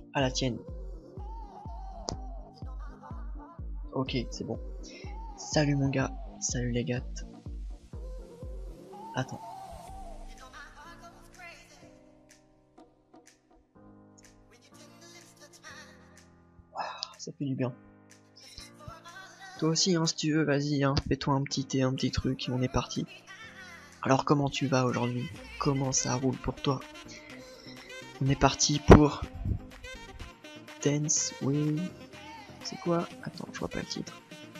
à la tienne. Ok, c'est bon. Salut mon gars, salut les gars. Attends. Ça fait du bien. Toi aussi, hein, si tu veux, vas-y, hein, fais-toi un petit thé, un petit truc, et on est parti. Alors comment tu vas aujourd'hui? Comment ça roule pour toi? On est parti pour Dance With... C'est quoi? Attends, je vois pas le titre.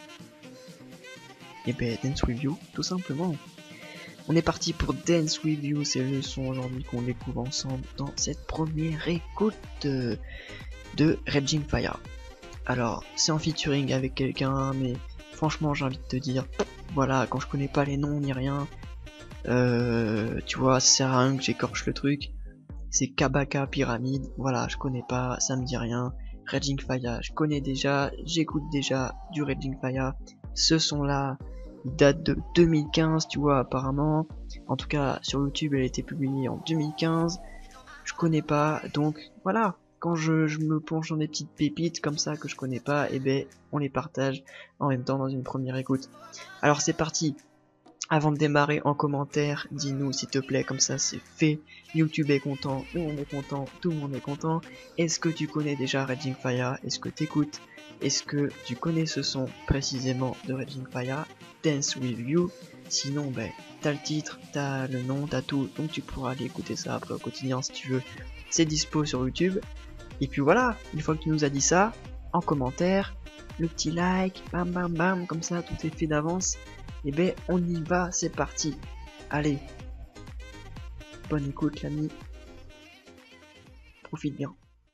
Et ben Dance With You, tout simplement. On est parti pour Dance With You, c'est le son aujourd'hui qu'on découvre ensemble dans cette première écoute de Raging Fire. Alors, c'est en featuring avec quelqu'un, mais franchement, j'ai envie de te dire, voilà, quand je connais pas les noms ni rien, tu vois, ça sert à rien que j'écorche le truc. C'est Kabaka Pyramide, voilà, je connais pas, ça me dit rien. Raging Fire, je connais déjà, j'écoute déjà du Raging Fire. Ce son-là, il date de 2015, tu vois, apparemment. En tout cas, sur YouTube, elle a été publiée en 2015. Je connais pas, donc voilà. Quand je me plonge dans des petites pépites comme ça que je connais pas, et ben on les partage en même temps dans une première écoute. Alors c'est parti. Avant de démarrer, en commentaire, dis-nous s'il te plaît, comme ça c'est fait. YouTube est content, nous on est content, tout le monde est content. Est-ce que tu connais déjà Raging Fire? Est-ce que t'écoutes? Est-ce que tu connais ce son précisément de Raging Fire? Dance With You. Sinon, ben, t'as le titre, t'as le nom, t'as tout, donc tu pourras aller écouter ça après au quotidien si tu veux. C'est dispo sur YouTube. Et puis voilà, une fois que tu nous as dit ça, en commentaire, le petit like, bam bam bam, comme ça tout est fait d'avance. Et ben on y va, c'est parti. Allez, bonne écoute l'ami, profite bien.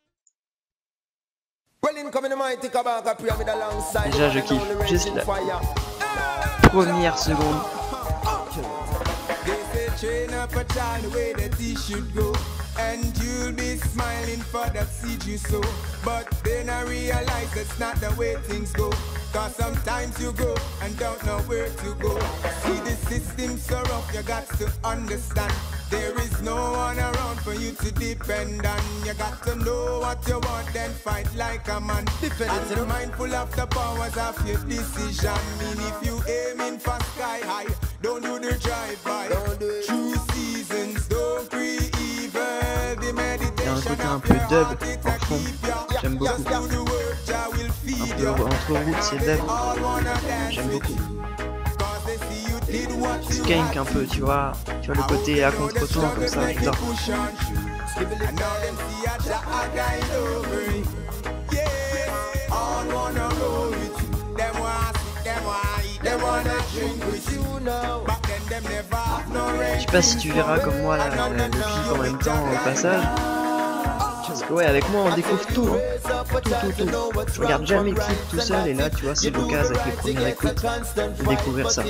Déjà je kiffe, juste la première seconde. And you'll be smiling for that seed you sow. But then I realize that's not the way things go. Cause sometimes you go and don't know where to go. See the system so rough, you got to understand. There is no one around for you to depend on. You got to know what you want, then fight like a man. And be mindful of the powers of your decision. Mean if you aiming for sky high, don't do the drive-by. True seasons, don't create. Il y a un côté un peu dub en fond, j'aime beaucoup. Un peu entre roots et dub, j'aime beaucoup. Skank un peu, tu vois le côté à contre-temps comme ça, j'adore. Je sais pas si tu verras comme moi là, le clip en même temps au passage. Parce que ouais, avec moi on découvre tout, hein. Tout. Je regarde jamais le clip tout seul et là tu vois c'est l'occasion avec les premières écoutes de découvrir ça.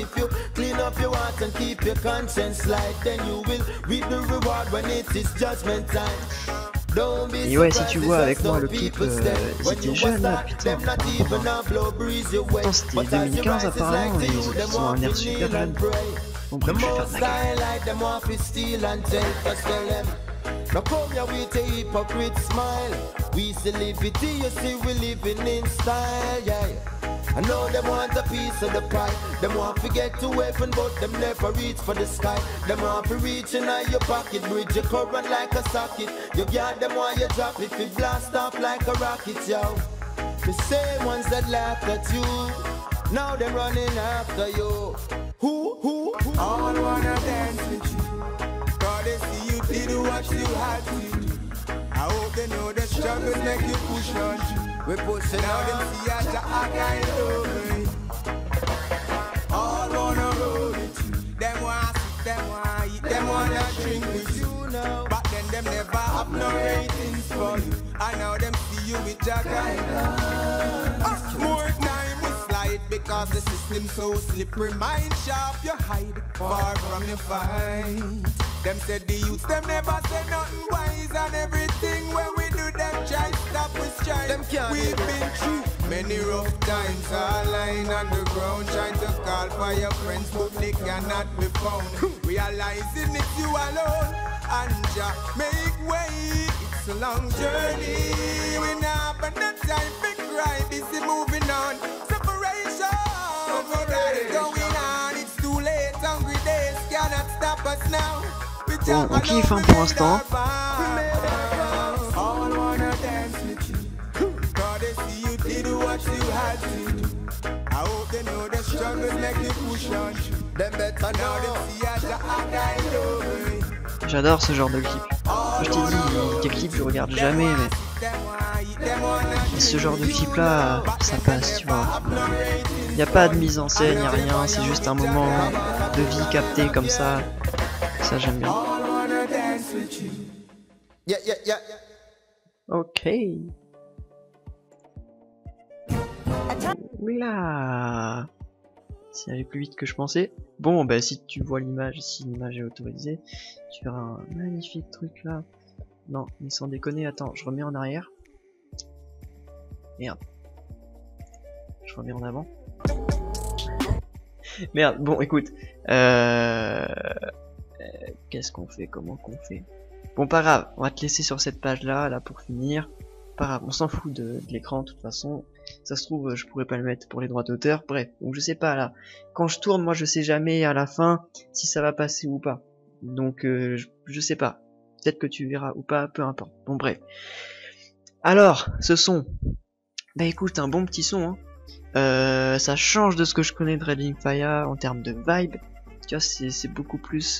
Et ouais, si tu vois avec moi le clip, c'était jeune là, putain. Pourtant c'était 2015 apparemment, et ils ont un air super jeune. Bon bref, je vais faire de la gueule. Now come here with a hypocrite smile. We still live it, you see we living in style, yeah. I know them want a piece of the pie. Them want to get to heaven, but them never reach for the sky. Them want to reach in your pocket, bridge your current like a socket. You got them while you drop it, we blast off like a rocket, yo. The same ones that laughed at you, now they're running after you. Who? All wanna dance with you. They see you did what you had to do. I hope they know the struggles make you push on. We push it now, them see a guide over it. All wanna roll with you. Them want sit, them want eat, them wanna drink with you. But then them never have no ratings for you. I know them see you with your guide. More time we slide because the system so slippery. Mind sharp, you hide far from your fight. Them said the youths, them never say nothing wise. And everything when we do, them try stop with strife. We've been through many rough times. All lying on the ground, trying to call for your friends, but they cannot be found. Realizing it's you alone, and just make way. It's It's a long journey. We now but no time for cry. Busy moving on. Separation. Going on. It's too late. Hungry days cannot stop us now. Bon, on kiffe hein, pour l'instant. J'adore ce genre de clip. Je t'ai dit, des clips je regarde jamais, mais ce genre de clip là, ça passe, tu vois. Y a pas de mise en scène, y a rien, c'est juste un moment de vie capté comme ça. Ça j'aime bien. Ok. Oula. C'est allé plus vite que je pensais. Bon, bah si tu vois l'image, si l'image est autorisée, tu verras un magnifique truc là. Non, mais sans déconner, attends, je remets en arrière. Merde. Je remets en avant. Merde, bon écoute. Qu'est-ce qu'on fait? Comment qu'on fait? Bon, pas grave, on va te laisser sur cette page là pour finir. Pas grave, on s'en fout de l'écran de toute façon. Ça se trouve, je pourrais pas le mettre pour les droits d'auteur. Bref, donc je sais pas là. Quand je tourne, moi je sais jamais à la fin si ça va passer ou pas. Donc je sais pas. Peut-être que tu verras ou pas, peu importe. Bon bref. Alors, ce son. Bah écoute, un bon petit son. Hein. Ça change de ce que je connais de Raging Fire en termes de vibe. Tu vois, c'est beaucoup plus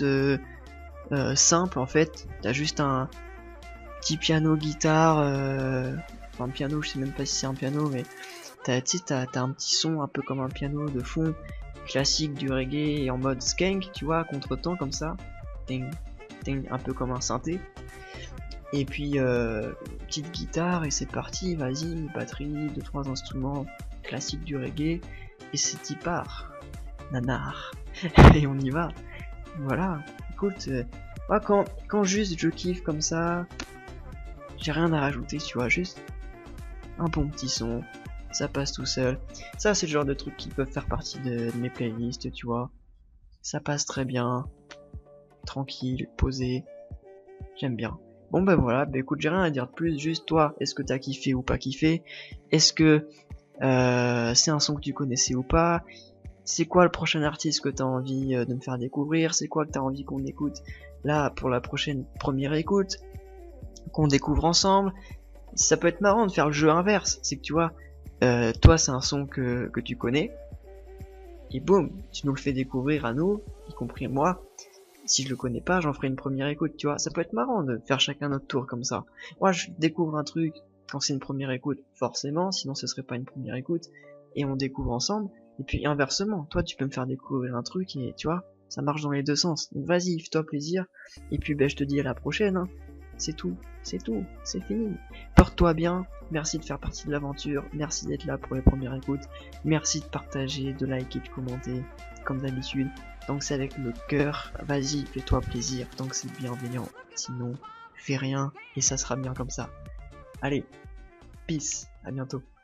simple en fait. T'as juste un petit piano guitare. Enfin, piano, je sais même pas si c'est un piano, mais t'as un petit son un peu comme un piano de fond classique du reggae et en mode skank, tu vois, à contre-temps comme ça, ting, ting, un peu comme un synthé. Et puis petite guitare et c'est parti, vas-y, batterie, 2-3 instruments classiques du reggae et c'est y part, nanar, et on y va. Voilà, écoute, moi quand juste je kiffe comme ça, j'ai rien à rajouter, tu vois, juste un bon petit son, ça passe tout seul. Ça c'est le genre de trucs qui peuvent faire partie de mes playlists, tu vois. Ça passe très bien, tranquille, posé, j'aime bien. Bon bah voilà, bah écoute, j'ai rien à dire de plus, juste toi, est-ce que t'as kiffé ou pas kiffé? Est-ce que c'est un son que tu connaissais ou pas? C'est quoi le prochain artiste que t'as envie de me faire découvrir? C'est quoi que t'as envie qu'on écoute là pour la prochaine première écoute? Qu'on découvre ensemble? Ça peut être marrant de faire le jeu inverse, c'est que tu vois, toi c'est un son que tu connais, et boum, tu nous le fais découvrir à nous, y compris moi. Si je le connais pas, j'en ferai une première écoute, tu vois. Ça peut être marrant de faire chacun notre tour comme ça. Moi je découvre un truc quand c'est une première écoute, forcément, sinon ce serait pas une première écoute, et on découvre ensemble, et puis inversement, toi tu peux me faire découvrir un truc, et tu vois, ça marche dans les deux sens. Donc vas-y, fais-toi plaisir, et puis ben je te dis à la prochaine, hein. C'est tout, c'est fini. Porte-toi bien, merci de faire partie de l'aventure, merci d'être là pour les premières écoutes, merci de partager, de liker, de commenter, comme d'habitude. Donc c'est avec le cœur, vas-y, fais-toi plaisir, donc c'est bienveillant, sinon fais rien et ça sera bien comme ça. Allez, peace, à bientôt.